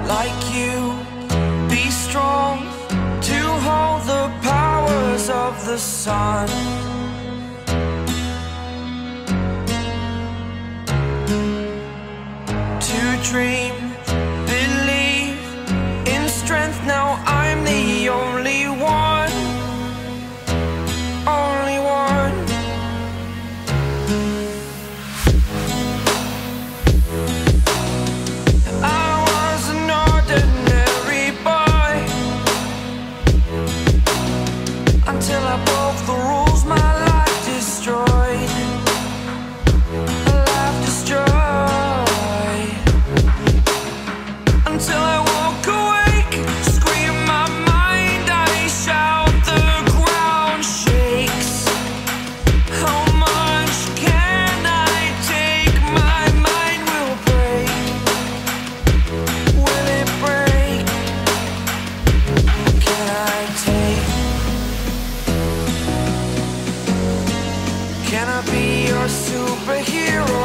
like you, be strong to hold the powers of the sun. To dream, believe in strength, now I'm the only one, only one. I was an ordinary boy until I broke the rules, my life destroyed, a life destroyed. Until I walk awake, scream my mind, I shout, the ground shakes. How much can I take? My mind will break. Will it break? Can I take? Can I be your superhero?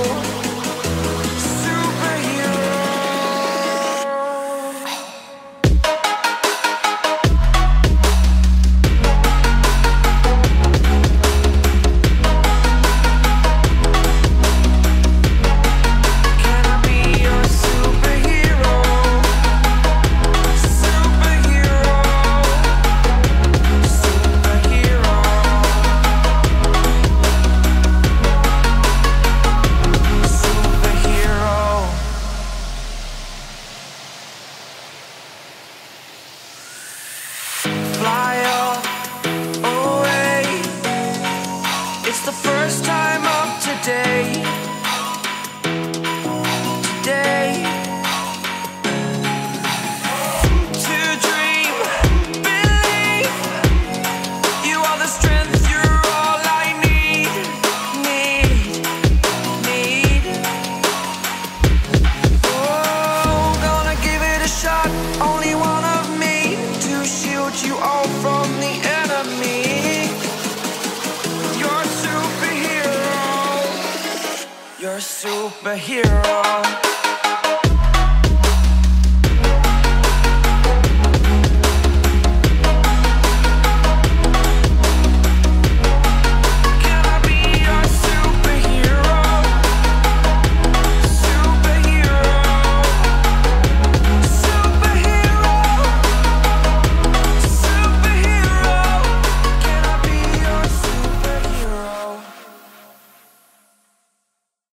Fly away. It's the first time of today. Today. To dream, believe. You are the strength, you're all I need. Need. Oh, gonna give it a shot. Only one of me to shield you all from the enemy. You're a superhero. You're a superhero.